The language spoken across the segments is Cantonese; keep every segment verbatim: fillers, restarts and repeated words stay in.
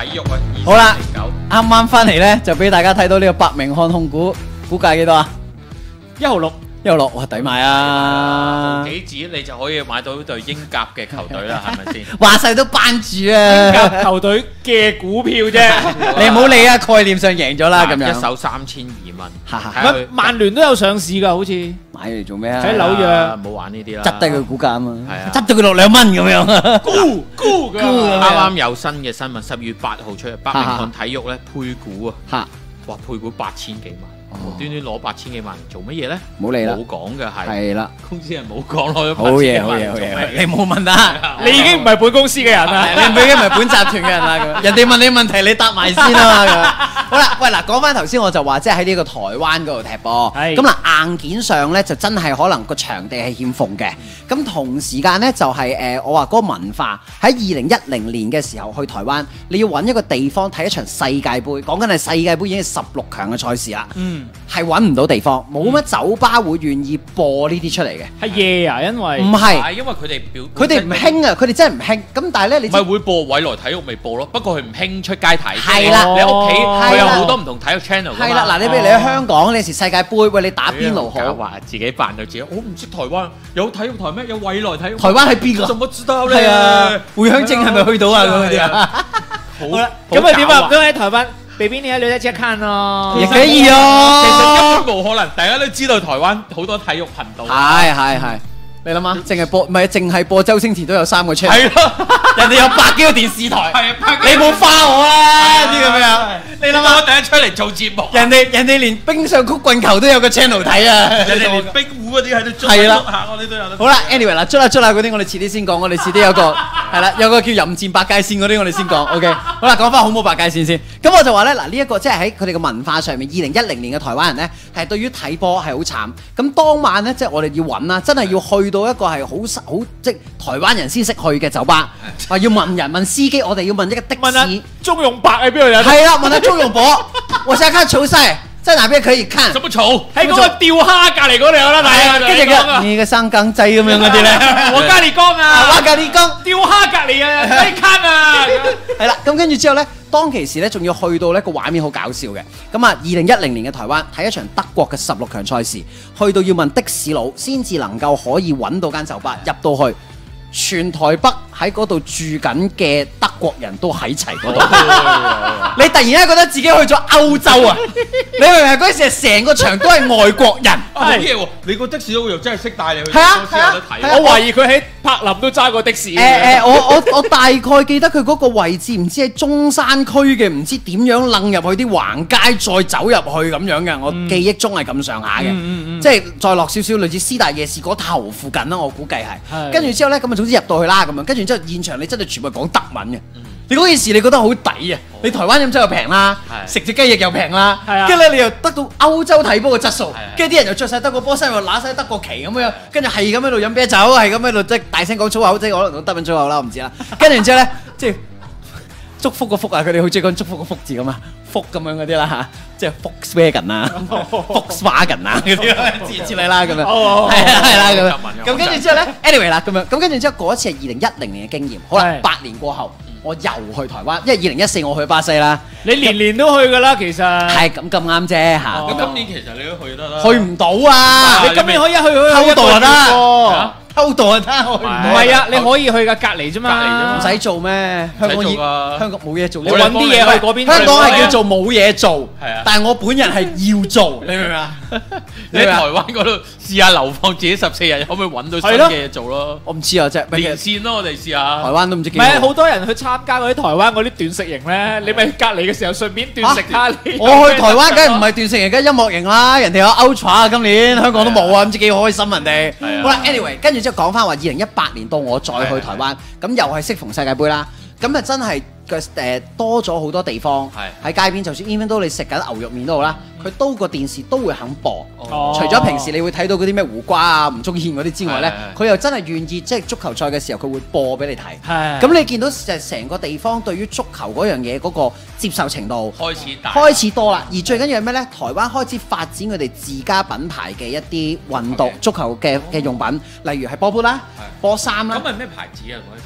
體育啊。 好啦，啱啱翻嚟咧就俾大家睇到呢個伯明翰控股，估計幾多啊？ 一毫六。 一毫六，哇，抵買啊！ 幾紙你就可以買到隊英甲嘅球隊啦，係咪先？ 話晒都班住英啊！ 甲球隊嘅股票啫， 你唔好理啊，概念上贏咗啦咁樣。 一手三千二蚊， 乜曼聯都有上市㗎，好似買嚟做咩啊？ 喺紐約， 冇玩呢啲啦， 執低佢股價啊嘛， 係啊， 執到佢落兩蚊咁樣。 高高㗎， 啱啱有新嘅新聞，十月八號出，伯明翰體育咧配股啊， 嚇， 哇配股八千幾萬。無端端攞八千幾萬嚟做乜嘢咧？ 冇理啦， 冇講嘅係。係啦， 公司人冇講攞咗好嘢，好嘢，好嘢！你冇問啊， 你已經唔係本公司嘅人啦， 你已經唔係本集團嘅人啦。咁人哋問你問題，你答埋先啊嘛。咁好啦，喂嗱，講翻頭先我就話，即係喺呢個台灣嗰度踢波。咁嗱，硬件上咧就真係可能個場地係欠奉嘅。咁同時間咧就係誒，我話嗰個文化喺二零一零年嘅時候去台灣，你要揾一個地方睇一場世界盃，講緊係世界盃已經係十六強嘅賽事啦。嗯。係揾唔到地方，冇乜酒吧會願意播呢啲出嚟嘅。 係夜啊，因為唔係， 因為佢哋表佢哋唔興啊，佢哋真係唔興。咁但係咧，你咪會播未來體育咪播咯？不過佢唔興出街睇。 係啦， 你屋企佢有好多唔同體育 channel。 係啦，嗱，你譬如你喺香港，你時世界盃，喂，你打邊爐好。 話自己扮到自己，我唔識台灣有體育台咩？有未來體育。 台灣喺邊㗎？ 怎麼知道咧？ 係啊，回鄉證係咪去到啊？咁嗰啲啊。 好啦，咁啊點啊？都喺台灣。baby 你喺女仔只看咯， 亦可以啊。 其實根本冇可能，大家都知道台灣好多體育頻道。 係係係，你諗下，淨係播唔係淨係播周星馳都有三個 channel。 係咯， 人哋有百幾個電視台。 係啊， 你冇花我啦，啲咁樣。你諗下， 我第一出嚟做節目， 人哋人哋連冰上曲棍球都有個 channel 睇啊。 人哋連冰壺嗰啲喺度捉係啦， 下我哋都有得。 好啦 ，anyway 啦，捉下捉下嗰啲我哋遲啲先講，我哋遲啲有個係啦，有個叫淫戰白界線嗰啲我哋先講 ，OK。好啦，講翻好冇白界線先。咁我就話咧，嗱呢一個即係喺佢哋嘅文化上面，二零一零年嘅台灣人咧係對於睇波係好慘。咁當晚咧，即係我哋要揾啦，真係要去到一個係好好即係台灣人先識去嘅酒吧，話要問人問司機，我哋要問一個的士。 鍾永白喺邊度有？ 係啦，問下鍾永博，我想看球賽。在哪邊可以看？ 怎麼嘈？ 喺嗰個釣蝦隔離嗰度有得睇啊！ 跟住嘅你嘅生梗仔咁樣嗰啲咧， 我加利江啊， 我加利江釣蝦隔離啊，可以看啊！ 係啦，咁跟住之後咧，當其時咧仲要去到呢個畫面好搞笑嘅。咁啊，二零一零年嘅台灣睇一場德國嘅十六強賽事，去到要問的士佬先至能夠可以揾到間酒吧入到去。全台北喺嗰度住緊嘅德國人都喺齊嗰度，你突然間覺得自己去咗歐洲啊！你明唔明嗰陣時係成個場都係外國人？ 好嘢喎！你個的士佬又真係識帶你去， 係啊係啊！ 我懷疑佢喺柏林都揸過的士。 誒誒，我我我大概記得佢嗰個位置，唔知喺中山區嘅，唔知點樣楞入去啲橫街，再走入去咁樣嘅。我記憶中係咁上下嘅，即係再落少少類似師大夜市嗰頭附近啦。我估計係。跟住之後咧，咁啊總之入到去啦咁樣，跟住之後現場你真係全部係講德文嘅。你嗰件事你覺得好抵啊！你台灣飲酒又平啦，食隻雞翼又平啦，跟住咧你又得到歐洲睇波嘅質素，跟住啲人又着晒德國波衫，又揦晒德國旗咁樣，跟住係咁喺度飲啤酒，係咁喺度即係大聲講粗口，即係可能講德文粗口啦，我唔知啦。跟住然之後咧，即係祝福個福啊！佢哋好中意講祝福個福字咁啊，福咁樣嗰啲啦嚇，即係 Volkswagen 啊、Volkswagen 啊嗰啲之之類啦咁樣，係啦係啦咁樣。咁跟住之後咧 ，anyway 啦咁樣，咁跟住之後嗰一次係二零一零年嘅經驗。好啦，八年過後，我又去台灣，因為二零一四我去巴西啦。 你年年都去㗎啦，其實係咁咁啱啫嚇。 咁今年其實你都去得啦。 去唔到啊！ 你今年可以去去偷渡就得。偷渡啊！得唔係啊，你可以去㗎，隔離啫嘛， 唔使做咩？香港已香港冇嘢做， 你揾啲嘢去嗰邊。 香港係叫做冇嘢做，但係我本人係要做，你明唔明啊？ 你喺台灣嗰度試下流放自己十四日，可唔可以揾到新嘅嘢做咯？ 我唔知啊，即係連線咯，我哋試下。 台灣都唔知幾。 唔係好多人去參加嗰啲台灣嗰啲斷食營咧，你咪隔離嘅時候順便斷食下你。 我去台灣梗係唔係斷食營，梗係音樂營啦，人哋有 Ultra 啊，今年香港都冇啊，唔知幾開心人哋。好啦 ，anyway， 跟住之後講翻話二零一八年到我再去台灣，咁又係適逢世界盃啦，咁啊真係嘅誒多咗好多地方喺街邊，就算 even 都你食緊牛肉麵都好啦，佢都個電視都會肯播。除咗平時你會睇到嗰啲咩胡瓜啊、吳宗憲嗰啲之外咧，佢又真係願意即係足球賽嘅時候佢會播俾你睇。咁你見到就成個地方對於足球嗰樣嘢嗰個接受程度開始大， 開始多啦。而最緊要係咩咧？台灣開始發展佢哋自家品牌嘅一啲運動足球嘅嘅用品，例如係波杯啦、波衫啦。 咁係咩牌子啊？嗰隻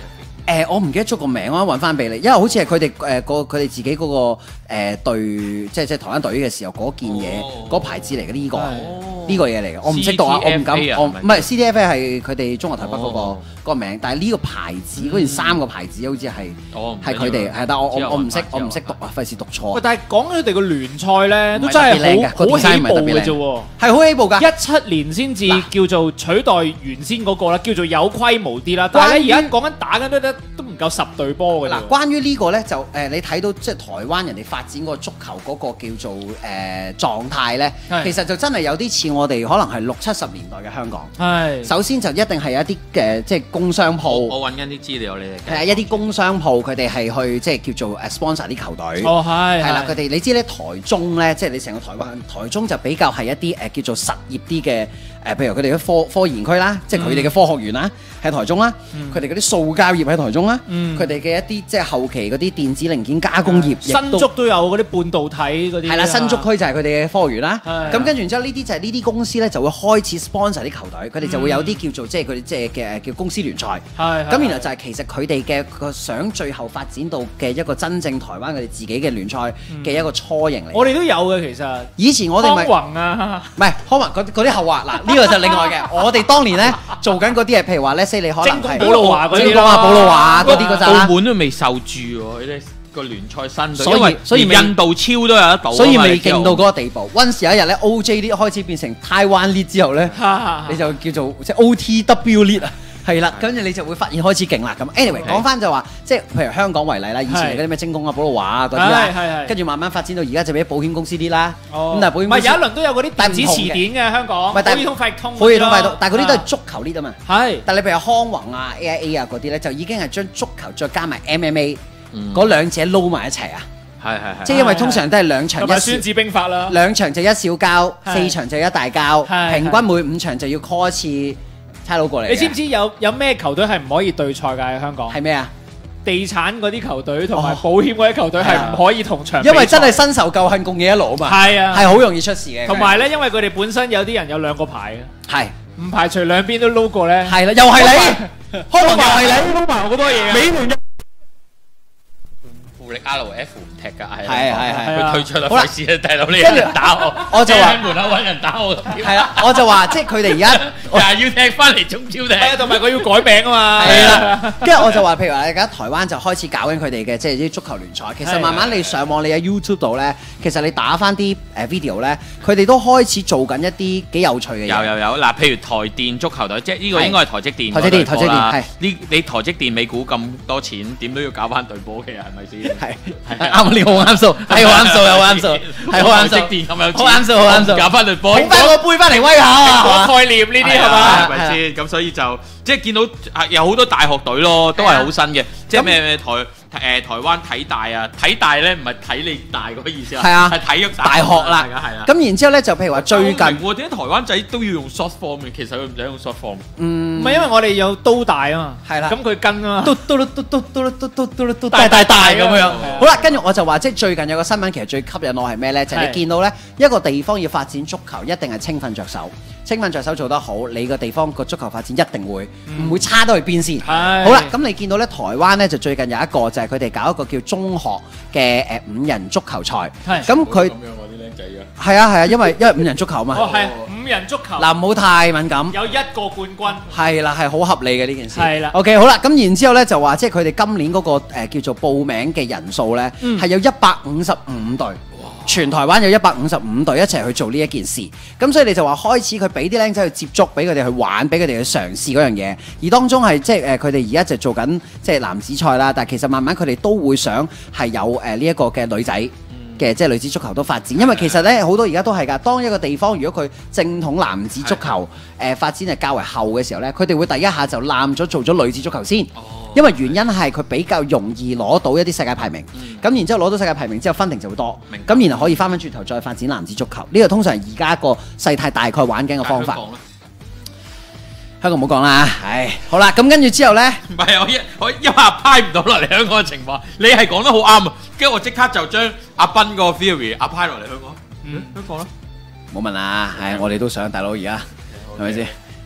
誒，我唔記得咗個名，我揾翻俾你，因為好似係佢哋誒個佢哋自己嗰個誒隊，即係即係台灣隊嘅時候嗰件嘢嗰牌子嚟嘅呢個呢個嘢嚟嘅，我唔識讀啊，我唔敢，我唔係 C D F A 係佢哋中國台北嗰個嗰個名，但係呢個牌子嗰件衫個牌子好似係係佢哋係，但我我我唔識我唔識讀啊，費事讀錯。 喂，但係講佢哋個聯賽咧，都真係好好起步嘅啫喎， 係好起步㗎， 一七年先至叫做取代原先嗰個啦，叫做有規模啲啦，但係咧而家講緊打緊都得都唔夠十隊波嘅。 嗱，關於呢個咧就誒，你睇到即係台灣人哋發展嗰個足球嗰個叫做誒狀態咧，其實就真係有啲似我哋可能係六七十年代嘅香港。係，首先就一定係有一啲嘅即係工商鋪。 我揾緊啲資料你哋。 係啊，一啲工商鋪佢哋係去即係叫做誒 sponsor 啲球隊。 哦，係。係啦，佢哋你知咧台中咧，即係你成個台灣台中就比較係一啲誒叫做實業啲嘅誒，譬如佢哋嘅科科研區啦，即係佢哋嘅科學園啦，喺台中啦。佢哋嗰啲塑膠業喺台中啦。佢哋嘅一啲即係後期嗰啲電子零件加工業。 新竹都有嗰啲半導體嗰啲。係啦，新竹區就係佢哋嘅科學園啦。咁跟住然之後呢啲就係呢啲公司咧就會開始 sponsor 啲球隊，佢哋就會有啲叫做即係佢哋即係嘅叫公司聯賽。係。咁然後就係其實佢哋嘅個想最後發展到嘅一個真正台灣佢哋自己嘅聯賽嘅一個雛形嚟。 我哋都有嘅其實。 以前我哋咪康宏啊， 唔係康宏嗰嗰啲後話嗱，呢個就另外嘅。我哋當年咧做緊嗰啲係譬如話咧，即係你可能精工寶路華嗰啲啦，寶路華嗰啲嗰陣啦。 澳門都未受住喎，佢哋個聯賽新隊， 所以所以印度超都有得到， 所以未勁到嗰個地步。Once 有一日咧 ，O J League 開始變成 Taiwan League 之後咧，你就叫做即係 O T W League 啊。係啦，跟住你就會發現開始勁啦。咁 anyway 講翻就話，即係譬如香港為例啦，以前嗰啲咩精工啊、寶路華啊嗰啲啦，跟住慢慢發展到而家就俾保險公司啲啦。咁但係保險公司唔係有一輪都有嗰啲電子詞典嘅香港，好易通快通， 好易通快通，但係嗰啲都係足球呢啊嘛。 係， 但係你譬如康宏啊、A I A 啊嗰啲咧，就已經係將足球再加埋 M M A 嗰兩者撈埋一齊啊。 係係係。 即係因為通常都係兩場一小， 孫子兵法啦， 兩場就一小交，四場就一大交，平均每五場就要 call 一次。差佬過嚟， 你知唔知有有咩球隊係唔可以對賽㗎？喺香港係咩啊？ 地產嗰啲球隊同埋保險嗰啲球隊係唔可以同場， 因為真係新仇舊恨共嘢一路啊嘛。係啊，係好容易出事嘅。 同埋咧，因為佢哋本身有啲人有兩個牌嘅， 係唔排除兩邊都撈過咧。 係啦，又係你，康宏又係你， 撈埋好多嘢啊！ 美聯富力 R F 唔踢㗎，係係係係， 佢退出啦，費事啊，大佬你有人打我， 我就話喺門口揾人打我。 係啦，我就話即係佢哋而家又係要踢翻嚟中超踢， 同埋佢要改名啊嘛。 係啦，跟住我就話，譬如話而家台灣就開始搞緊佢哋嘅即係啲足球聯賽。其實慢慢你上網，你喺 YouTube 度咧，其實你打翻啲誒 video 咧，佢哋都開始做緊一啲幾有趣嘅嘢。 有有有，嗱，譬如台電足球隊，即係呢個應該係台積電。 台積電，台積電係呢你台積電美股咁多錢，點都要搞翻隊波嘅，係咪先？ 係係。啱，你好啱數，係好啱數，好啱數，係好啱數，好啱數，好啱數， 搞翻隊波， 捧翻個杯翻嚟威下啊！ 概念呢啲係嘛？ 係咪先？咁所以就即係見到有好多大學隊咯，都係好新嘅，即係咩咩台誒台灣體大啊，體大咧唔係睇你大嗰個意思啊， 係啊， 係體育大學啦， 係啦。 咁然之後咧就譬如話最近， 我點解台灣仔都要用 short form 嘅？其實佢唔使用 short form。 嗯， 唔係因為我哋有刀大啊嘛， 係啦， 咁佢跟啊嘛， 都都都都都都都都都大大大咁樣。好啦，跟住我就話即係最近有個新聞，其實最吸引我係咩咧？就係你見到咧一個地方要發展足球，一定係青訓着手。青訓着手做得好，你個地方個足球發展一定會唔、嗯、會差到去邊先？好啦，咁你見到咧台灣咧就最近有一個就係佢哋搞一個叫中學嘅誒五人足球賽，咁佢咁樣我啲僆仔嘅係啊係啊，因為因為五人足球嘛， 哦係五人足球嗱唔好太敏感， 有一個冠軍係啦係好合理嘅呢件事係啦 ，OK 好啦，咁然之後咧就話即係佢哋今年嗰、那個、呃、叫做報名嘅人數咧係、嗯、有一百五十五隊。全台灣有一百五十五隊一齊去做呢一件事，咁所以你就話開始佢俾啲僆仔去接觸，俾佢哋去玩，俾佢哋去嘗試嗰樣嘢。而當中係即係誒佢哋而家就做緊即係男子賽啦，但係其實慢慢佢哋都會想係有誒呢一個嘅女仔嘅即係女子足球都發展，因為其實咧好多而家都係㗎。當一個地方如果佢正統男子足球誒、呃、發展係較為後嘅時候咧，佢哋會第一下就攬咗做咗女子足球先。因為原因係佢比較容易攞到一啲世界排名，咁、嗯、然之後攞到世界排名之後分定就會多，咁然後可以翻返轉頭再發展男子足球。呢個通常係而家一個世態大概玩緊嘅方法。香港唔好講啦，唉，好啦，咁跟住之後咧， 唔係我一我一下派唔到落嚟香港嘅情況，你係講得好啱啊！跟住我即刻就將阿斌個 theory 阿派落嚟香港，嗯，香港啦， 冇問啊，係我哋都想大佬而家係咪先？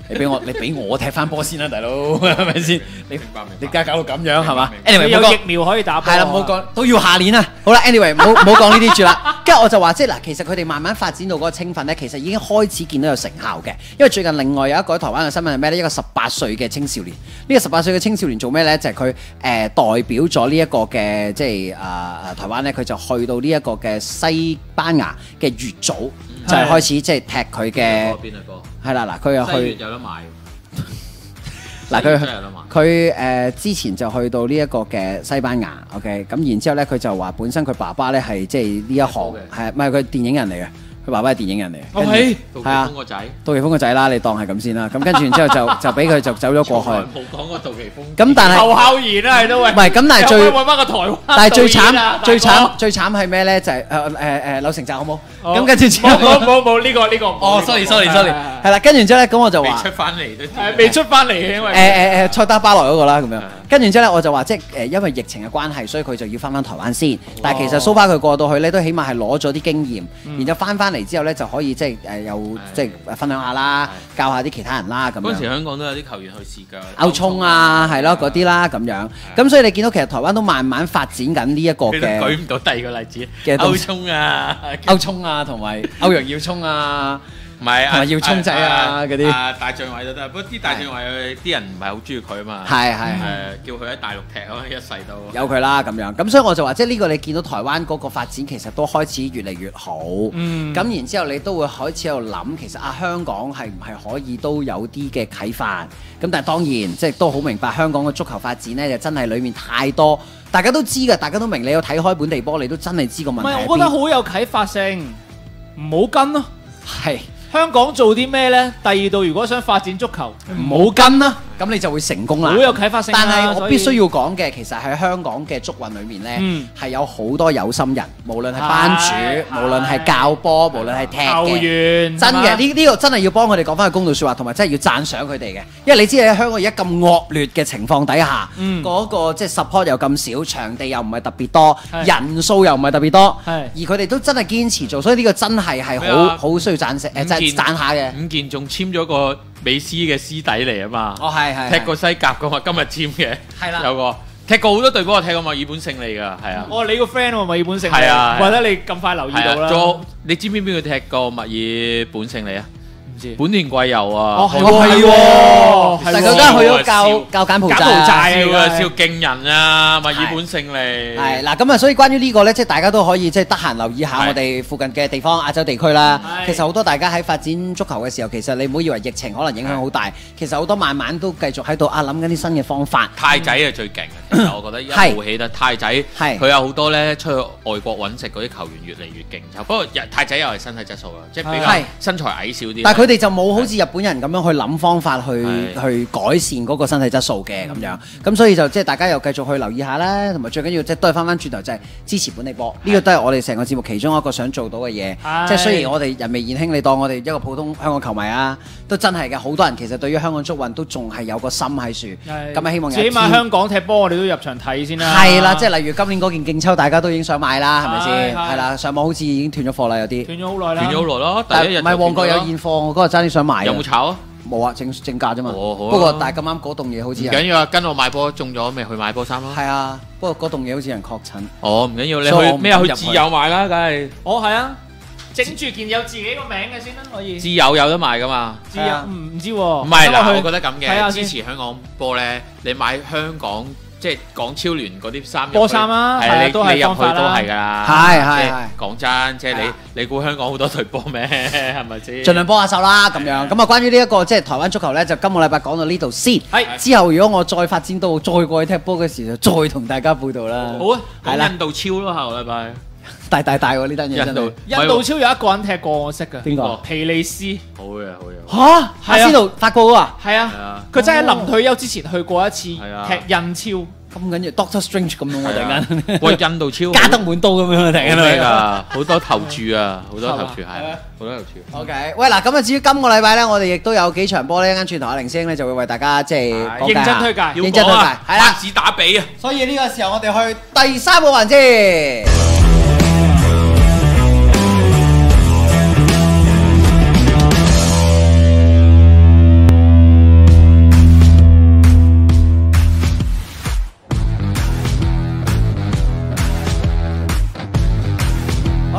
你俾我你俾我踢翻波先啦，大佬係咪先？你明白明白你而家搞到咁樣係嘛明白 ？anyway 冇講有疫苗可以打波。 係啦，唔好講都要下年啦。好啦 ，anyway 唔好唔好講呢啲住啦。跟住我就話即係嗱，其實佢哋慢慢發展到嗰個青訓咧，其實已經開始見到有成效嘅。因為最近另外有一個喺台灣嘅新聞係咩咧？一個十八歲嘅青少年，呢、這個十八歲嘅青少年做咩咧？就係佢誒代表咗呢一個嘅即係啊、呃、台灣咧，佢就去到呢一個嘅西班牙嘅乙組，嗯、就係開始即係踢佢嘅。 邊啊哥？ 係啦，嗱，佢又西去乙有得買。 嗱佢佢誒之前就去到呢一個嘅西班牙 ，OK，咁然之後咧佢就話本身佢爸爸咧係即係呢一行係唔係佢電影人嚟嘅？佢爸爸係電影人嚟嘅。 O K， 係啊， 杜琪峰個仔， 杜琪峰個仔啦，你當係咁先啦。咁跟住然之後就就俾佢就走咗過去。 冇講過杜琪峰。 咁但係後後言啦，係都喂。 唔係咁，但係最揾翻個台灣。 但係最慘啊最慘最慘係咩咧？就係誒誒誒柳成澤好冇？ 好咁跟住之後冇冇冇冇呢個呢個。 哦，sorry sorry sorry， 係係啦，跟住之後咧，咁我就話未出翻嚟都知係未出翻嚟嘅，因為誒誒誒塞德巴萊嗰個啦，咁樣。跟住之後咧，我就話即係誒，因為疫情嘅關係，所以佢就要翻翻台灣先。但係其實蘇巴佢過到去咧，都起碼係攞咗啲經驗，然之後翻翻嚟之後咧，就可以即係誒又即係分享下啦，教下啲其他人啦咁樣。 嗰陣時香港都有啲球員去試腳， 歐聰啊，係咯嗰啲啦咁樣。咁所以你見到其實台灣都慢慢發展緊呢一個你都嘅舉唔到第二個例子嘅歐聰啊， 歐聰啊，同埋歐陽耀聰啊。 唔係同埋要聰仔啊嗰啲啊大將位都得，不過啲大將位啲人唔係好中意佢啊嘛， 係係誒叫佢喺大陸踢咯，一世都有佢啦咁樣，咁所以我就話，即係呢個你見到台灣嗰個發展其實都開始越嚟越好，咁、 嗯、 然之後你都會開始喺度諗，其實啊香港係唔係可以都有啲嘅啟發？咁但係當然即係都好明白香港嘅足球發展呢，就真係裡面太多，大家都知㗎，大家都明，你有睇開本地波，你都真係知個問題。 唔係，我覺得好有啟發性，唔好跟咯， 係。 香港做啲咩呢？第二度如果想發展足球， 唔好跟啦，咁你就會成功啦。 好有啟發性。 但係我必須要講嘅，其實喺香港嘅足運裏面呢，係、嗯、有好多有心人，無論係班主，無論係教波，無論係踢嘅球員， 真嘅呢呢個真係要幫佢哋講翻個公道説話，同埋真係要讚賞佢哋嘅。因為你知喺香港而家咁惡劣嘅情況底下，嗰、嗯嗰個即係 support 又咁少，場地又唔係特別多，人數又唔係特別多，而佢哋都真係堅持做，所以呢個真係係好好需要讚賞誒。讚下嘅， 伍健仲簽咗個美斯嘅師弟嚟啊嘛！ 哦，係係踢過西甲噶嘛，今日簽嘅， 係啦， 有個踢過好多隊波，踢過墨爾本勝利噶，係啊！ 哦，你個 friend 喎，墨爾本勝利， 係啊， 或者你咁快留意到啦。 仲你知唔知邊個踢過墨爾本勝利啊？本田貴佑啊！ 哦，係喎， 但係佢而家去咗教教柬埔寨啊，笑勁人啊！墨爾本勝利係嗱咁啊，所以關於呢個咧，即係大家都可以即係得閒留意下我哋附近嘅地方亞洲地區啦。其實好多大家喺發展足球嘅時候，其實你唔好以為疫情可能影響好大，其實好多慢慢都繼續喺度啊諗緊啲新嘅方法。 泰仔係最勁嘅，其實我覺得一冒起得泰仔，佢有好多咧出去外國揾食嗰啲球員越嚟越勁。不過泰仔又係身體質素啊，即係比較身材矮小啲。 但係佢哋就冇好似日本人咁樣去諗方法去去改善嗰個身體質素嘅咁樣，咁所以就即係大家又繼續去留意下啦，同埋最緊要即係都係翻翻轉頭就係支持本地波，呢個都係我哋成個節目其中一個想做到嘅嘢。即係雖然我哋人微言輕，你當我哋一個普通香港球迷啊，都真係嘅，好多人其實對於香港足運都仲係有個心喺處，咁啊希望有起碼香港踢波我哋都入場睇先啦。 係啦，即係例如今年嗰件競秋，大家都已經想買啦，係咪先？係啦，上網好似已經斷咗貨啦，有啲斷咗好耐啦， 斷咗好耐咯。第一日唔係旺角有現貨，我嗰日爭啲想買。 有冇炒啊？ 冇啊，正正價啫嘛。 哦，好啊。 不過但係咁啱嗰棟嘢好似唔緊要啊，跟我買波中咗咪去買波衫咯。 係啊，不過嗰棟嘢好似有人確診。 哦，唔緊要，你去咩啊？去自由買啦，梗係。 哦，係啊，整住件有自己個名嘅先啦，可以。 自由有得賣噶嘛？ 自由唔唔知喎。 唔係嗱，我覺得咁嘅，支持香港波咧，你買香港。即係港超聯嗰啲衫， 波衫啊， 係你都你入去都係㗎啦。 係係係。 講真，即係你你估香港好多隊波咩？係咪先？ 盡量幫下手啦，咁樣。咁啊，關於呢一個即係台灣足球咧，就今個禮拜講到呢度先。係。之後如果我再發展到再過去踢波嘅時候，就再同大家報道啦。 好啊。係啦。印度超咯，下個禮拜。 大大大喎呢單嘢真係。 印度超有一個人踢過我識㗎。 邊個？ 皮利斯。 好嘅，好嘅。 嚇！阿仙奴發過啊？ 係啊。佢真係臨退休之前去過一次踢印超。 咁緊要 Doctor Strange 咁樣喎，突然間， 喂，印度超加德滿都咁樣啊，突然間㗎，好多投注啊，好多投注係，好多投注。 OK，喂嗱，咁啊至於今個禮拜咧，我哋亦都有幾場波咧，一陣轉頭阿凌星咧就會為大家即係認真推介， 認真推介，係啦， 子打比啊！ 所以呢個時候我哋去第三個環節。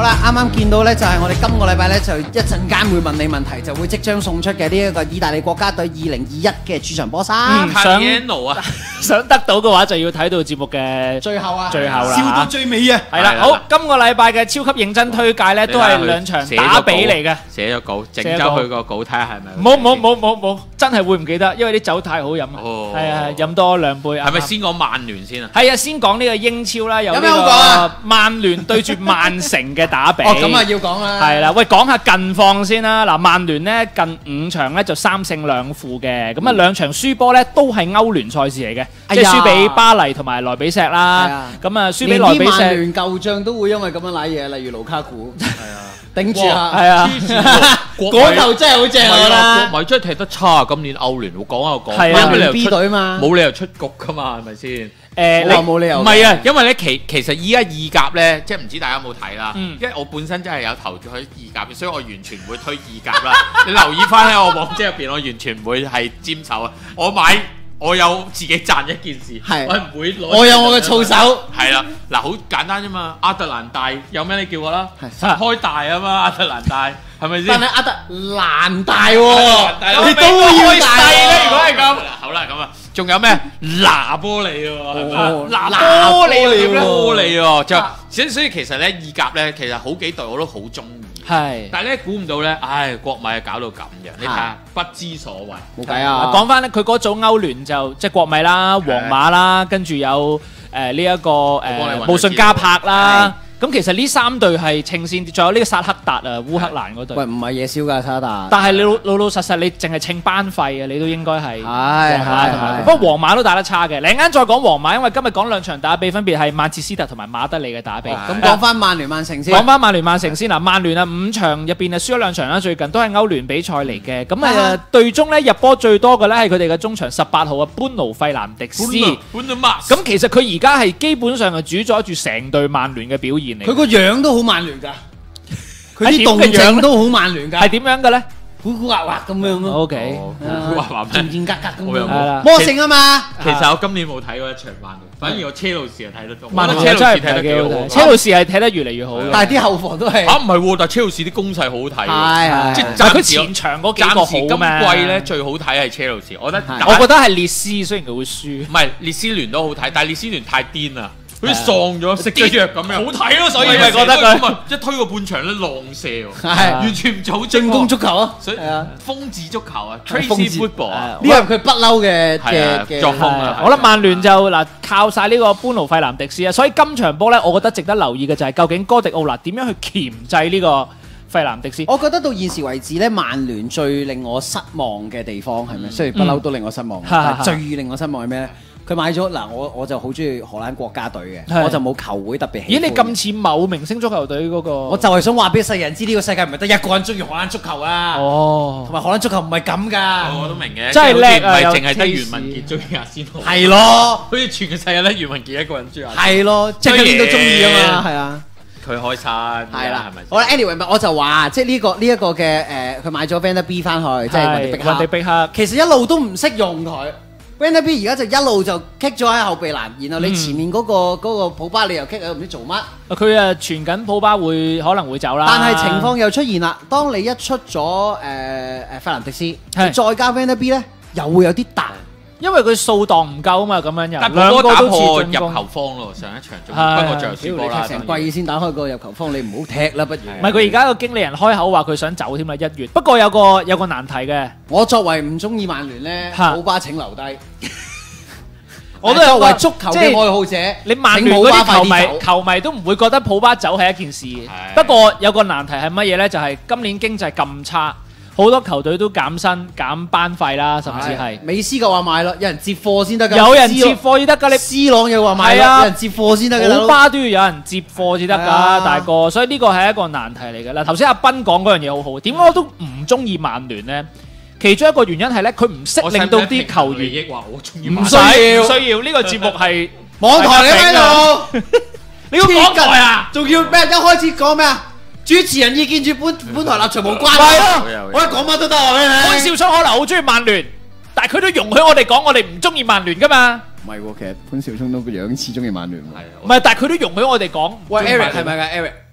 好啦，啱啱見到咧就係我哋今個禮拜咧就一陣間會問你問題，就會即將送出嘅呢一個意大利國家隊二零二一嘅主場波衫。 想啊， 想得到嘅話就要睇到節目嘅最後啊， 最後啦， 笑到最尾啊！ 係啦，好，今個禮拜嘅超級認真推介咧都係兩場打比嚟嘅， 寫咗稿，整咗佢個稿睇下係咪？ 冇冇冇冇冇，真係會唔記得，因為啲酒太好飲啊！係啊，飲多兩杯。 係咪先講曼聯先啊？ 係啊，先講呢個英超啦，有呢有咩好講啊？ 個曼聯對住曼城嘅打比。 哦，咁啊要講啦。 係啦，喂，講下近況先啦。嗱，曼聯咧近五場咧就三勝兩負嘅，咁啊兩場輸波咧都係歐聯賽事嚟嘅，即係輸俾巴黎同埋萊比錫啦。咁啊輸俾萊比錫。連啲曼聯舊將都會因為咁樣瀨嘢，例如盧卡古。係啊。頂住啊！係啊，嗰球真係好正啊！ 國米真係踢得差啊！今年歐聯，我講下講， 曼聯 B 隊嘛， 冇理由出局噶嘛，係咪先？ 誒， 你冇理由。 唔係啊，因為咧其其實依家意甲咧，即係唔知大家有冇睇啦。因為我本身真係有投注喺意甲，所以我完全唔會推意甲啦。你留意翻喺我網誌入邊，我完全唔會係沾手啊！我買。我有自己賺一件事，我係唔會攞。 我有我嘅操守。係啦，嗱，好簡單啫嘛。亞特蘭大有咩你叫我啦？開大啊嘛，亞特蘭大係咪先？ 但係亞特蘭大喎， 你都要大咧。如果係咁，好啦，咁啊，仲有咩？拿波利喎，拿波利點咧？波利喎，就所以所以其實咧，意甲咧，其實好幾隊我都好中意。係，但係咧估唔到咧，唉，國米搞到咁嘅，你睇下不知所謂， 冇計啊！ 講翻咧，佢嗰組歐聯就即係國米啦、皇馬啦，跟住有誒呢一個誒慕遜加柏啦。咁其實呢三隊係呈線，仲有呢個薩克達啊，烏克蘭嗰隊。 喂，唔係夜宵㗎薩克達。但係你老老老實實，你淨係稱班費啊，你都應該係。 係係。 不過皇馬都打得差嘅。陣間再講皇馬，因為今日講兩場打比，分別係曼徹斯特同埋馬德里嘅打比。 咁講翻曼聯曼城先。 講翻曼聯曼城先嗱，曼聯啊五場入邊啊輸咗兩場啦，最近都係歐聯比賽嚟嘅。咁啊隊中咧入波最多嘅咧係佢哋嘅中場十八號啊，班奴費南迪斯。咁其實佢而家係基本上係主宰住成隊曼聯嘅表現。 佢個樣都好曼聯㗎，佢啲動靜都好曼聯㗎， 係點樣嘅咧？ 古古惑惑咁樣咯。O K， 古古惑惑， 賤賤格格咁樣。 係啦， 魔性啊嘛。 其實我今年冇睇過一場曼聯，反而我車路士係睇得多。 曼聯真係睇得幾好睇，車路士係睇得越嚟越好。 但係啲後防都係嚇唔係喎，但係車路士啲攻勢好睇。 係係， 即係佢前場嗰幾個好咩？ 今季咧最好睇係車路士，我覺得。 我覺得係列斯，雖然佢會輸。 唔係列斯聯都好睇，但係列斯聯太癲啦。好似喪咗，食咗藥咁樣，好睇咯，所以咪覺得佢一推個半場咧浪射喎，完全唔做進攻足球啊， 所以瘋子足球啊 ，Crazy Football 啊， 呢個係佢不嬲嘅嘅作風啊。 我覺得曼聯就嗱靠晒呢個班奴費南迪斯啊，所以今場波咧，我覺得值得留意嘅就係究竟哥迪奧拿點樣去鉗制呢個費南迪斯。 我覺得到現時為止咧，曼聯最令我失望嘅地方係咩？雖然不嬲都令我失望，但係最令我失望係咩咧？佢買咗嗱，我我就好中意荷蘭國家隊嘅，我就冇球會特別喜歡。 咦？你咁似某明星足球隊嗰個？ 我就係想話俾世人知，呢個世界唔係得一個人中意荷蘭足球啊！哦，同埋荷蘭足球唔係咁㗎。 我都明嘅， 真係叻啊！ 唔係淨係得袁文傑中意阿仙奴。 係咯， 好似全個世界得袁文傑一個人中意阿仙奴。 係咯，即係佢邊都中意啊嘛，係啊。 佢開心係啦，係咪？ 好啦 ，anyway， 我就話即係呢個呢一個嘅誒，佢買咗 Van der B 翻去，即係雲迪碧克。 雲迪碧克其實一路都唔識用佢。Van der B 而家就一路就棘咗喺後備欄，然後你前面嗰個嗰個普巴你又棘喺度唔知做乜。 佢啊傳緊普巴會可能會走啦。 但係情況又出現啦，當你一出咗誒誒費南迪斯，再加 Van der B 咧，又會有啲大。 因為佢掃檔唔夠啊嘛，咁樣又但兩個都破入球方咯，上一場仲不過最後輸波啦。 成季先打開個入球方，你唔好踢啦，不如。 唔係佢而家個經理人開口話佢想走添啦，一月。不過有個有個難題嘅， 我作為唔中意曼聯咧，普巴請留低。 我都有作為足球嘅愛好者， 你曼聯嗰啲球迷球迷都唔會覺得普巴走係一件事。不過有個難題係乜嘢咧？就係今年經濟咁差。好多球隊都減薪減班費啦，甚至係美斯就話買咯，有人接貨先得㗎。 有人接貨先得㗎，你 C 朗又話買啦，有人接貨先得㗎。 普巴都要有人接貨先得㗎，大哥。所以呢個係一個難題嚟㗎啦。頭先阿斌講嗰樣嘢好好，點解我都唔中意曼聯咧？其中一個原因係咧，佢唔識令到啲球員唔需要需要呢個節目係網台嘅喺度， 你個網台啊， 仲要咩？一開始講咩啊？主持人意見住本本台立場冇關係咯，我一講乜都得啊！ 潘少聰可能好中意曼聯，但係佢都容許我哋講我哋唔中意曼聯噶嘛。 唔係喎，其實潘少聰都個樣似中意曼聯喎。 唔係，但係佢都容許我哋講。 喂 ，Eric 係咪㗎 ？Eric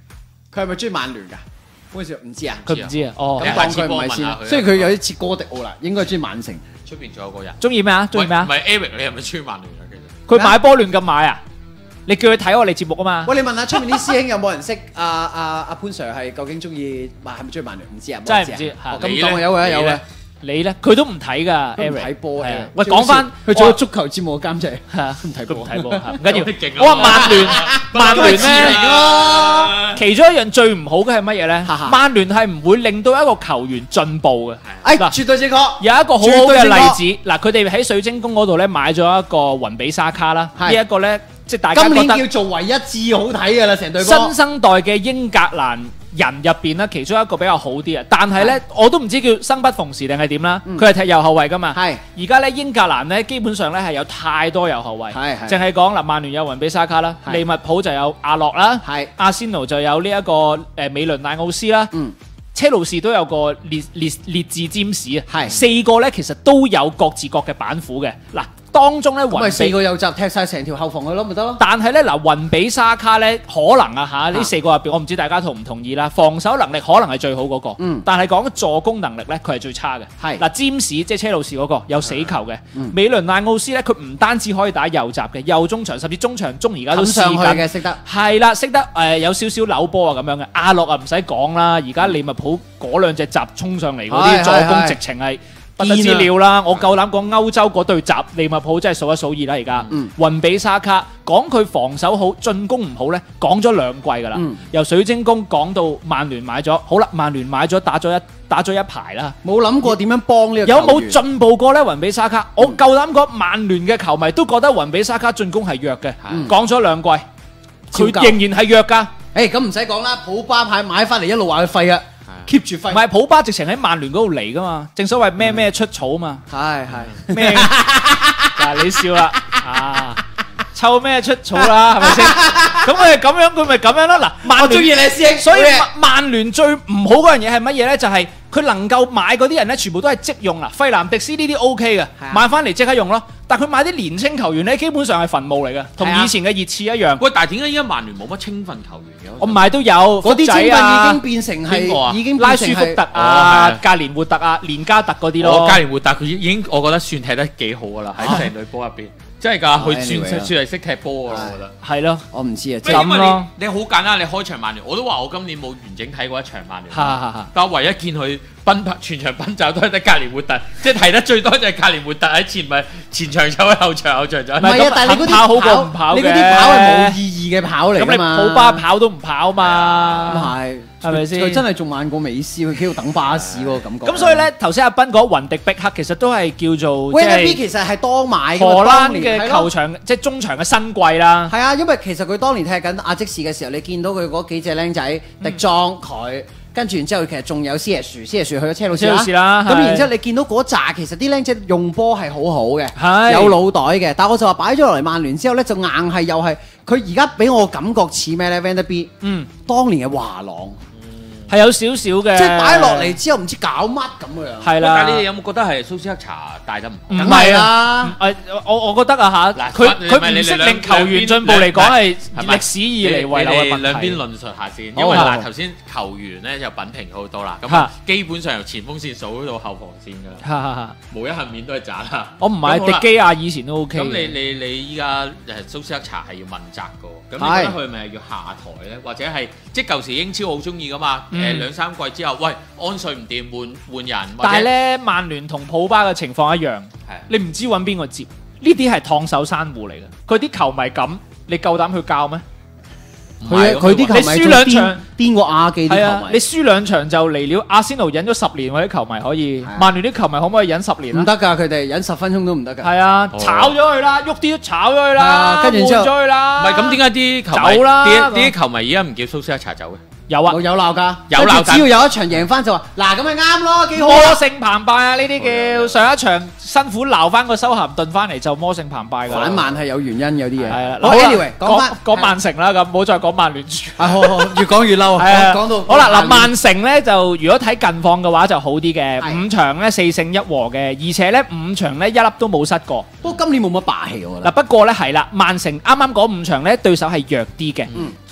佢係咪中意曼聯㗎？嗰陣時唔知啊， 佢唔知啊。哦， 咁當佢唔係先，雖然佢有啲似哥迪奧啦，應該係中意曼城。 出邊仲有個人中意咩啊？中意咩啊？ 唔係 Eric，你係咪中意曼聯啊？其實佢買波亂咁買啊！你叫佢睇我哋節目啊嘛。 喂，你問下出面啲師兄有冇人識阿阿阿潘 Sir 係究竟中意係咪中意曼聯？唔知啊， 真係唔知。 咁當有嘅有嘅。 你咧佢都唔睇㗎 ，Eric 睇波嘅。 喂，講翻佢做咗足球節目嘅監製， 唔睇波，唔睇波，唔緊要。 我話曼聯，曼聯咧，其中一樣最唔好嘅係乜嘢咧？曼聯係唔會令到一個球員進步嘅。 誒，絕對正確。 有一個好好嘅例子，嗱，佢哋喺水晶宮嗰度咧買咗一個雲比沙卡啦，呢一個咧即係大家覺得今年叫做唯一至好睇㗎啦，成隊波。 新生代嘅英格蘭人入邊咧，其中一個比較好啲啊，但係咧我都唔知叫生不逢時定係點啦。佢係踢右後衞噶嘛。係。而家咧英格蘭咧基本上咧係有太多右後衞。係係。淨係講嗱，曼聯有雲比沙卡啦，利物浦就有阿諾啦，係。阿仙奴就有呢一個誒美倫奈奧斯啦。嗯。車路士都有個列列列治占士啊。係。四個咧其實都有各自各嘅板斧嘅。嗱。當中咧，雲比四個右閘踢晒成條後防去咯，咪得咯。 但係咧，嗱，雲比沙卡咧，可能啊嚇，呢四個入邊，我唔知大家同唔同意啦。防守能力可能係最好嗰個，嗯，但係講助攻能力咧，佢係最差嘅。係嗱，占士即係車路士嗰個有死球嘅，美倫奈奧斯咧，佢唔單止可以打右閘嘅，右中場甚至中場中而家都試緊嘅，識得係啦，識得誒有少少扭波啊咁樣嘅。阿諾啊唔使講啦，而家利物浦嗰兩隻閘衝上嚟嗰啲助攻直情係不得之了啦！我夠膽講歐洲嗰隊閘利物浦真係數一數二啦！而家雲比沙卡講佢防守好，進攻唔好咧，講咗兩季噶啦。嗯、由水晶宮講到曼聯買咗，好啦，曼聯買咗打咗一打咗一排啦， 冇諗過點樣幫呢個球員。 有冇進步過咧？雲比沙卡，嗯、我夠膽講，曼聯嘅球迷都覺得雲比沙卡進攻係弱嘅。講咗兩季，佢仍然係弱㗎。 誒咁唔使講啦，普巴牌買翻嚟一路話佢廢啊！keep 住廢， 唔係普巴直情喺曼聯嗰度嚟噶嘛？正所謂咩咩出草啊嘛， 係係咩？嗱你笑啦，啊，臭咩出草啦，係咪先？咁佢係咁樣，佢咪咁樣咯。嗱，曼聯， 我中意你師兄， 所以曼聯最唔好嗰樣嘢係乜嘢咧？就係佢能夠買嗰啲人咧，全部都係即用啦。費南迪斯呢啲 O K 嘅，買翻嚟即刻用咯。但佢買啲年青球員咧，基本上係墳墓嚟嘅，同以前嘅熱刺一樣。 喂，但係點解依家曼聯冇乜青訓球員嘅？ 我唔係都有， 嗰啲青訓已經變成係已經拉舒福特啊、格連活特啊、連加特嗰啲咯。 格連活特佢已經我覺得算踢得幾好噶啦，喺成隊波入邊。真係㗎，佢算算係識踢波㗎啦，我覺得。 係咯， 我唔知啊。 因為你你好簡單，你開場曼聯，我都話我今年冇完整睇過一場曼聯。但係唯一見佢奔跑全場奔走都係得格連活特，即係睇得最多就係格連活特喺前咪前場走，後場後場走。 唔係啊，但係你嗰啲跑好過唔跑嘅。 你嗰啲跑係冇意義嘅跑嚟㗎嘛。 咁你普巴跑都唔跑嘛？ 咁係。 係咪先？ 佢真係仲慢過美斯，佢喺度等巴士嗰個感覺。 咁所以咧，頭先阿斌講雲迪碧克其實都係叫做 ，Van der Beek其實係當買荷蘭嘅球場，即係中場嘅新貴啦。 係啊，因為其實佢當年踢緊亞積士嘅時候，你見到佢嗰幾隻僆仔，迪莊佢，跟住然之後其實仲有 C S，C S 去咗車路士啦。咁然之後你見到嗰扎其實啲僆仔用波係好好嘅，有腦袋嘅。但係我就話擺咗落嚟曼聯之後咧，就硬係又係佢而家俾我感覺似咩咧？Van der Beek，嗯，當年嘅華朗。 係有少少嘅， 即係擺落嚟之後唔知搞乜咁嘅樣。 係啦， 但係你哋有冇覺得係蘇斯克查帶得唔好？ 唔係啊，誒我我覺得啊嚇，佢佢唔識令球員進步嚟講係歷史以嚟遺留嘅問題。 兩邊論述下先，因為嗱頭先球員咧就品評好多啦，咁基本上由前鋒線數到後防線㗎啦，無一幸免都係渣啦。 我唔係迪基亞以前都 OK。 咁你你你依家誒蘇斯克查係要問責㗎，咁你覺得佢咪要下台咧？或者係即係舊時英超好中意㗎嘛？誒兩三季之後，喂安瑞唔掂，換換人。 但係咧，曼聯同普巴嘅情況一樣，你唔知揾邊個接，呢啲係燙手山芋嚟嘅。佢啲球迷咁，你夠膽去教咩？ 佢佢啲球迷輸兩場癲過亞記啲球迷。 你輸兩場就嚟了。阿仙奴忍咗十年，我啲球迷可以。曼聯啲球迷可唔可以忍十年？ 唔得㗎，佢哋忍十分鐘都唔得㗎。 係啊，炒咗佢啦，喐啲都炒咗佢啦， 跟住之後換咗佢啦。 唔係咁點解啲球迷？ 走啦！ 啲啲球迷而家唔叫蘇斯克查走嘅？ 有啊， 有鬧㗎， 有鬧。 只要有一場贏翻就話，嗱咁咪啱咯，幾好。 魔性澎湃啊！呢啲叫上一場辛苦鬧翻個修咸頓翻嚟就魔性澎湃㗎。 反曼係有原因，有啲嘢。 係啊。 好 ，anyway 講翻講曼城啦，咁唔好再講曼聯住。 啊好好，越講越嬲。係啊，講到好啦嗱，曼城咧就如果睇近況嘅話就好啲嘅，五場咧四勝一和嘅，而且咧五場咧一粒都冇失過。 不過今年冇乜霸氣喎。 嗱不過咧係啦，曼城啱啱嗰五場咧對手係弱啲嘅。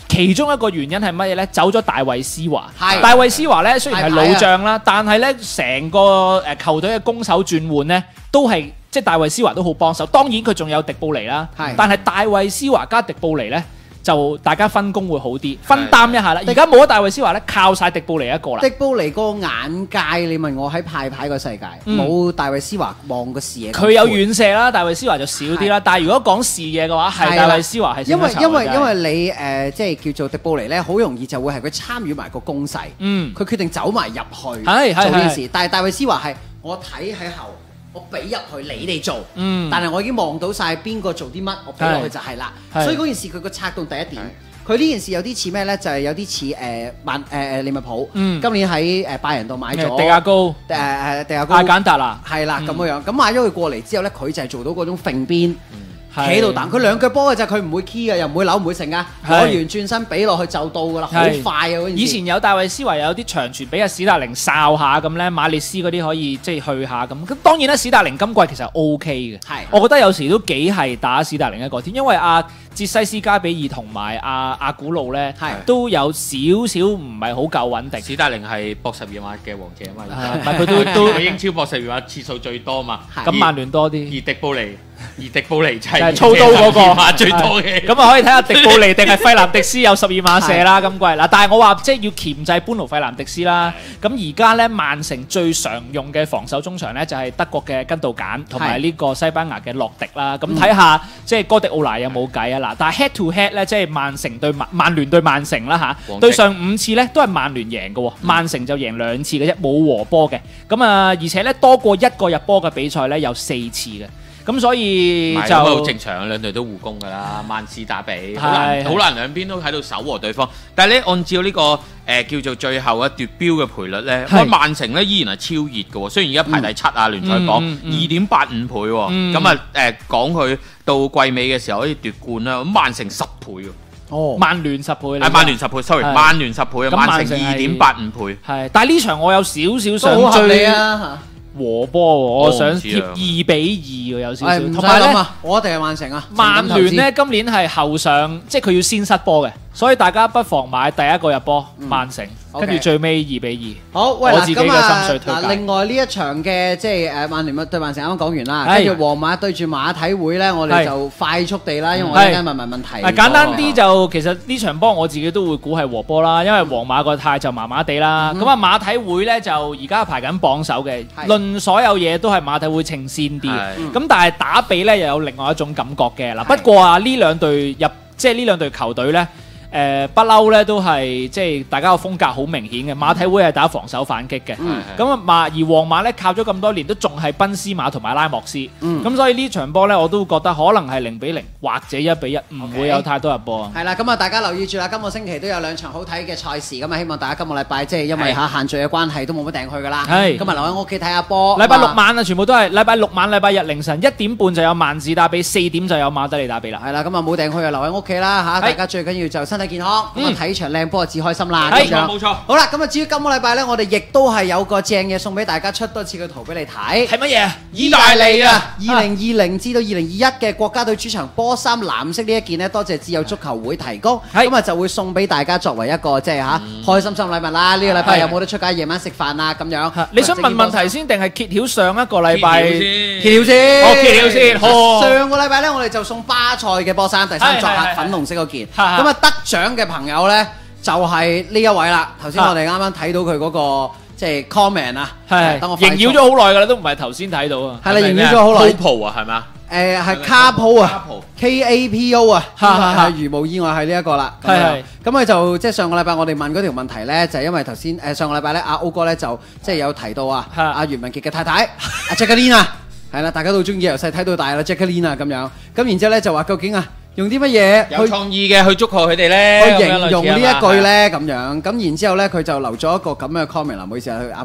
其中一個原因係乜嘢咧？走咗大衛斯華， 係大衛斯華咧雖然係老將啦，但係咧成個誒球隊嘅攻守轉換咧都係即係大衛斯華都好幫手。當然佢仲有迪布尼啦，但係大衛斯華加迪布尼咧。就大家分工會好啲，分擔一下啦。而家冇咗大衛斯華咧，靠晒迪布尼一個啦。 迪布尼個眼界，你問我喺派牌個世界，冇、嗯、大衛斯華望個視野。佢有遠射啦，大衛斯華就少啲啦。但係如果講視野嘅話，係大衛斯華係因為因為因為你誒、呃、即係叫做迪布尼咧，好容易就會係佢參與埋個攻勢，嗯，佢決定走埋入去做呢件事。但係大衛斯華係我睇喺後。我俾入去你哋做，嗯、但係我已經望到晒邊個做啲乜，我俾落去就係啦。所以嗰件事佢個策動第一點，佢呢件事有啲似咩咧？就係、是、有啲似誒曼誒利物浦，嗯、今年喺誒拜仁度買咗迪亞高，誒誒、 呃、迪亞高， 阿簡達啦， 係啦咁樣樣。咁買咗佢過嚟之後咧，佢就係做到嗰種揈邊。嗯企喺度彈，佢兩腳波嘅啫，佢唔會 key 嘅，又唔會扭唔會成噶，攞完轉身俾落去就到噶啦，好快啊！嗰陣時以前有大衛斯華有啲長傳俾阿史達寧哨下咁咧，馬列斯嗰啲可以即係去下咁。咁當然啦，史達寧今季其實 O K 嘅，係我覺得有時都幾係打史達寧一個添，因為阿哲西斯加比爾同埋阿阿古路咧都有少少唔係好夠穩定。 史達寧係博十二碼嘅王者啊嘛，唔係佢都都英超博十二碼次數最多嘛， 咁曼聯多啲， 而迪布尼。而迪布尼就係操刀嗰個最多嘅， 咁啊可以睇下迪布尼定係費南迪斯有十二碼射啦今季嗱，但係我話即係要鉗制般奴費南迪斯啦。咁而家咧曼城最常用嘅防守中場咧就係德國嘅根道簡同埋呢個西班牙嘅洛迪啦。咁睇下即係哥迪奧拿有冇計啊嗱？但係 head to head 咧即係曼城對曼曼聯對曼城啦嚇，對上五次咧都係曼聯贏嘅喎，曼城就贏兩次嘅啫，冇和波嘅。咁啊而且咧多過一個入波嘅比賽咧有四次嘅。咁所以就好正常，兩隊都互攻㗎啦，曼市打比，好難好難兩邊都喺度守和對方。但係咧，按照呢、這個誒、呃、叫做最後嘅奪標嘅賠率咧，我曼城咧依然係超熱嘅喎。雖然而家排第七啊，聯賽榜二點八五倍喎，咁啊誒講佢到季尾嘅時候可以奪冠啦，咁曼城十倍喎。 哦，曼聯十倍， 係曼聯十倍 ，sorry， 曼聯十倍啊，曼城二點八五倍。 係，但係呢場我有少少想追啊。和波，我想貼二比二喎，有少少。 同埋咧，我哋係曼城啊。 曼聯咧今年係後上，即係佢要先失波嘅，所以大家不妨買第一個入波，曼城，跟住最尾二比二。 好，喂， 我自己嘅心水推介。 嗱，另外呢一場嘅即係誒曼聯對曼城啱啱講完啦，跟住皇馬對住馬體會咧，我哋就快速地啦，因為我一陣間問問問題。 簡單啲就其實呢場波我自己都會估係和波啦，因為皇馬個態就麻麻地啦。咁啊馬體會咧就而家排緊榜首嘅，論所有嘢都係馬體會稱先啲。咁但係打比咧又有另外一種感覺嘅嗱。不過啊呢兩隊入即係呢兩隊球隊咧。誒不嬲咧，都係即係大家個風格好明顯嘅。馬體會係打防守反擊嘅，咁啊馬而皇馬咧靠咗咁多年都仲係賓斯馬同埋拉莫斯，咁、嗯、所以呢場波咧我都覺得可能係零比零或者一比一，唔會有太多入波。係啦， 咁啊大家留意住啦，今個星期都有兩場好睇嘅賽事，咁啊希望大家今個禮拜即係因為嚇限聚嘅關係都冇乜訂去噶啦，咁啊留喺屋企睇下波。禮拜六晚啊，全部都係禮拜六晚、禮拜日凌晨一點半就有曼市打比，四點就有馬德里打比啦。 係啦，咁啊冇訂去啊，留喺屋企啦嚇，大家最緊要就身體健康，咁啊睇場靚波就至開心啦。係，冇錯。好啦，咁啊至於今個禮拜咧，我哋亦都係有個正嘢送俾大家，出多次個圖俾你睇。 係乜嘢？ 意大利啊！二零二零至到二零二一嘅國家隊主場波衫藍色呢一件呢，多謝自由足球會提供，咁啊就會送俾大家作為一個即係嚇開心心禮物啦。呢個禮拜有冇得出街夜晚食飯啊？咁樣。 你想問問題先定係揭曉上一個禮拜？ 揭曉先。 哦，揭曉先。 上個禮拜咧，我哋就送巴塞嘅波衫，第三作客粉紅色嗰件。咁啊得獎嘅朋友咧。就係呢一位啦，頭先我哋啱啱睇到佢嗰個即係 comment 啊，係等我縈繞咗好耐㗎啦，都唔係頭先睇到啊， 係啦，縈繞咗好耐。 Capo 啊，係咪啊？ 誒係 Capo 啊 ，K A P O 啊，係如無意外係呢一個啦。係係，咁佢就即係上個禮拜我哋問嗰條問題咧，就係因為頭先誒上個禮拜咧，阿 O 哥咧就即係有提到啊，阿袁文傑嘅太太阿 Jacqueline 啊，係啦，大家都好中意，由細睇到大啦 Jacqueline 啊咁樣，咁然之後咧就話究竟啊？用啲乜嘢有創意嘅去祝賀佢哋咧？ 去形容呢一句咧咁樣，咁然之後咧佢就留咗一個咁嘅 comment 啦，唔好意思啊，佢啱啱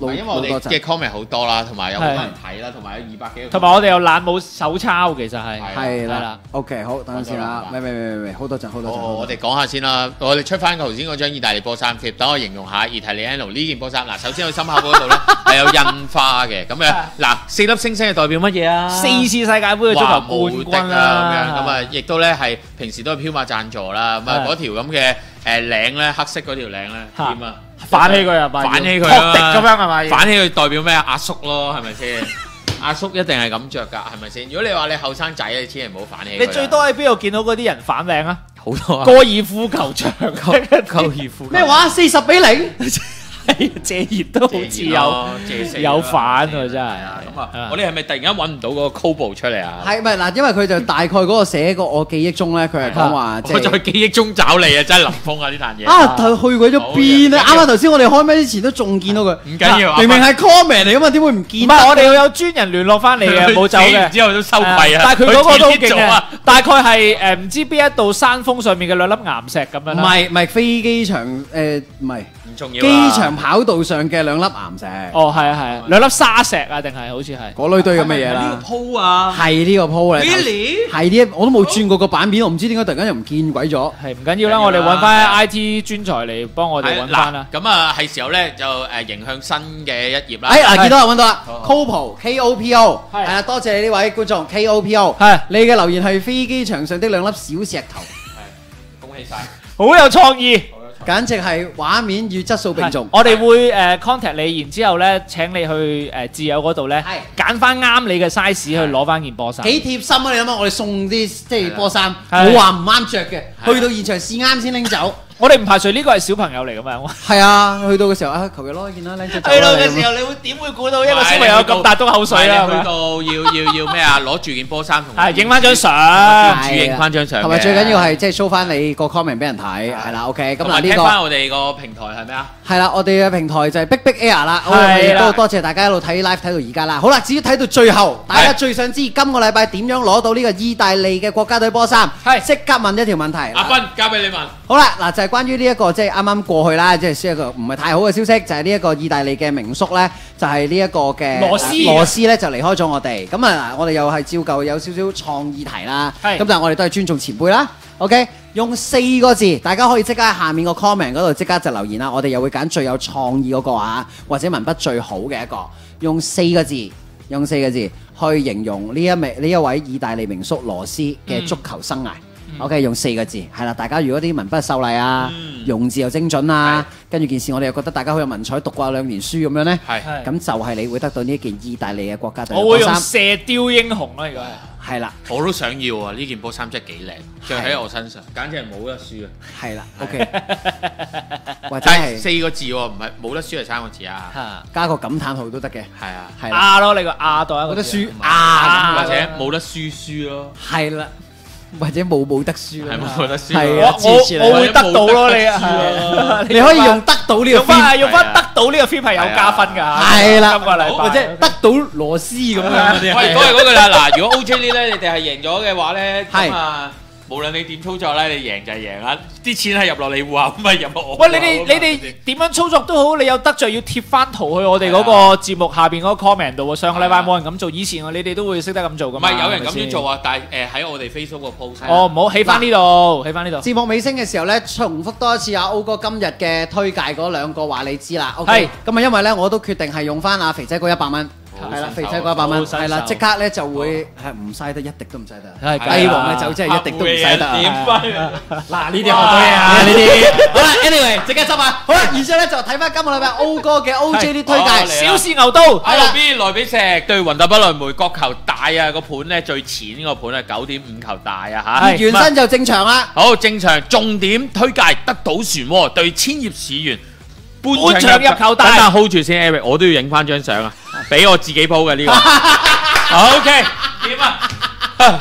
老因為我哋老多陣嘅 comment 好多啦，同埋有好多人睇啦，同埋有二百幾個。 同埋我哋又懶冇手抄，其實係係啦係啦。 OK， 好，等陣先啦，喂喂喂喂，好多陣好多陣。 哦，我哋講下先啦，我哋出翻頭先嗰張意大利波衫貼，等我形容下 Italiano 呢件波衫。嗱，首先佢心口嗰度咧係有印花嘅，咁樣嗱四粒星星係代表乜嘢啊？ 四次世界盃嘅足球冠軍啦，咁樣咁啊，亦都咧係平時都係飄馬贊助啦，咁啊係嗰條咁嘅誒領咧，黑色嗰條領咧點啊？ 反起佢啊！ 反起佢托迪咁樣係咪？ 反起佢代表咩啊？阿叔咯，係咪先？阿叔一定係咁着㗎，係咪先？如果你話你後生仔，你千祈唔好反起佢。 你最多喺邊度見到嗰啲人反領啊？ 好多啊！ 高爾夫球場， 高爾夫咩話？四十比零？ 謝熱都好似有有反喎，真係。 咁啊，我哋係咪突然間揾唔到嗰個 Kobo 出嚟啊？ 係咪嗱？因為佢就大概嗰個寫個我記憶中咧，佢係講話即我在記憶中找你啊！真係林峰啊！呢壇嘢啊，佢去鬼咗邊咧？啱啱頭先我哋開咪之前都仲見到佢， 唔緊要， 明明係 comment 嚟噶嘛，點會唔見？ 唔係，我哋要有專人聯絡翻你嘅，冇走嘅。 之後都收費啊！ 但係佢嗰個都勁嘅，大概係誒唔知邊一度山峰上面嘅兩粒岩石咁樣啦。 唔係唔係飛機場誒，唔係唔重要。 機場跑道上嘅兩粒岩石。 哦，係啊係啊，兩粒沙石啊，定係好似係嗰類堆咁嘅嘢啦。 呢個鋪啊， 係呢個鋪嚟。 Really？ 係呢，我都冇轉過個版面，我唔知點解突然間又唔見鬼咗。 係唔緊要啦，我哋揾翻 I T 專才嚟幫我哋揾翻啦。 咁啊，係時候咧就誒迎向新嘅一頁啦。 哎嗱，見到啦，揾到啦 ，Kopo K O P O， 係啊，多謝你呢位觀眾 K O P O， 係你嘅留言係飛機場上的兩粒小石頭， 係恭喜晒， 好有創意。 簡直係畫面與質素並重。 我哋會誒 contact 你，然之後咧請你去誒自由嗰度咧，揀翻啱你嘅 size 去攞翻件波衫。 幾貼心啊！你諗下，我哋送啲即係波衫，冇話唔啱着嘅，去到現場試啱先拎走。 我哋唔排除呢個係小朋友嚟噶嘛。 係啊，去到嘅時候啊，求其攞一件啦，靚仔走啦。 去到嘅時候，你會點會估到一個小朋友咁大篤口水啊？ 去到要要要咩啊？攞住件波衫同係影翻張相， 主影翻張相。 同埋最緊要係即係 show 翻你個 comment 俾人睇，係啦 OK。咁嗱呢個聽翻我哋個平台係咩啊？ 係啦，我哋嘅平台就係 Big Big Air 啦。 係啦， 都多謝大家一路睇 live 睇到而家啦。好啦，至於睇到最後，大家最想知今個禮拜點樣攞到呢個意大利嘅國家隊波衫？係即刻問一條問題。 阿斌交俾你問。 好啦，嗱就係關於呢一個即係啱啱過去啦，即係一個唔係太好嘅消息，就係呢一個意大利嘅名宿咧，就係呢一個嘅羅斯羅斯咧就離開咗我哋。咁啊，我哋又係照舊有少少創意題啦。係咁，但係我哋都係尊重前輩啦。OK，用四個字，大家可以即刻喺下面個 comment 嗰度即刻就留言啦。我哋又會揀最有創意嗰個啊，或者文筆最好嘅一個，用四個字，用四個字去形容呢一名呢一位意大利名宿羅斯嘅足球生涯。嗯、OK， 用四個字，係啦。大家如果啲文筆秀麗啊，嗯、用字又精準啊，跟住件事我哋又覺得大家好有文采，讀過兩年書咁樣呢，咁就係你會得到呢一件意大利嘅國家隊。 我會用射雕英雄啦，如果係。係啦， 我都想要啊！呢件波衫真係幾靚，着喺我身上，簡直係冇得輸啊！ 係啦 ，OK，或者係四個字喎，唔係冇得輸係三個字啊！ 加個感嘆號都得嘅， 係啊， 係啊咯，你個啊代一個得輸啊，或者冇得輸輸咯， 係啦。或者冇冇得輸係冇得輸， 係啊！ 我我會得到咯，你啊， 你可以用得到呢個用翻用翻得到呢個 feel 係有加分㗎， 係啦， 今個禮拜或者得到螺絲咁樣嗰啲。 喂，都係嗰句啦。嗱，如果 O J 呢咧，你哋係贏咗嘅話咧，咁啊。無論你點操作咧，你贏就係贏啦，啲錢係入落你戶口，唔係入我。 喂，你哋你哋點樣操作都好，你有得著要貼翻圖去我哋嗰個節目下邊嗰個 comment 度喎。上個禮拜冇人咁做，以前你哋都會識得咁做噶嘛。 唔係有人咁樣做啊，但係誒喺我哋 Facebook 個 post。 哦，唔好起翻呢度，起翻呢度。 節目尾聲嘅時候咧，重複多一次阿 O 哥今日嘅推介嗰兩個話你知啦。OK，咁啊，因為咧我都決定係用翻阿肥仔嗰一百蚊。係啦，肥仔嗰一百蚊，係啦，即刻咧就會係唔嘥得一滴都唔嘥得，帝王嘅酒真係一滴都唔嘥得。嗱呢啲學到嘢啊，呢啲好啦 ，anyway 即刻執啊，好啦，然之後咧就睇翻今個禮拜 O 哥嘅 O J 啲推介， 小試牛刀， 係啦 B 萊比錫對雲達不萊梅，角球大啊，個盤咧最淺個盤係九點五球大啊嚇， 原身就正常啦。 好正常，重點推介得到船喎對千葉市員。 半場入球大， 等下 hold 住先 ，Eric， 我都要影翻張相啊，俾我自己鋪嘅呢個。OK，點啊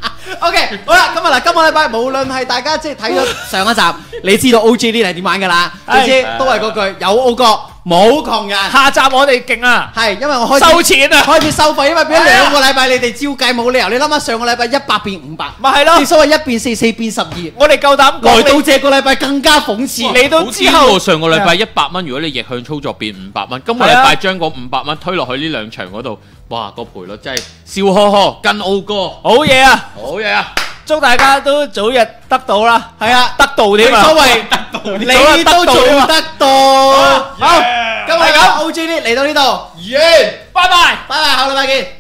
？OK， 好啦，咁啊嗱，今個禮拜無論係大家即係睇咗上一集，你知道 O J 呢係點玩㗎啦？你知都係嗰句有 O 哥冇窮人。 下集我哋勁啊！ 係因為我開始收錢啊！ 開始收費，因為變咗兩個禮拜，你哋照計冇理由。你諗下上個禮拜一百變五百， 咪係咯。 正所謂一變四，四變十二。 我哋夠膽講， 來到這個禮拜更加諷刺。 你都之後上個禮拜一百蚊，如果你逆向操作變五百蚊，今個禮拜將嗰五百蚊推落去呢兩場嗰度，哇個賠率真係笑呵呵，跟歐哥好嘢啊！ 好嘢啊！ 祝大家都早日得到啦， 係啊， 得到添啊！ 所謂得到，你都做得到。好，今日咁 O G 呢嚟到呢度， 完， 拜拜， 拜拜，下個禮拜見。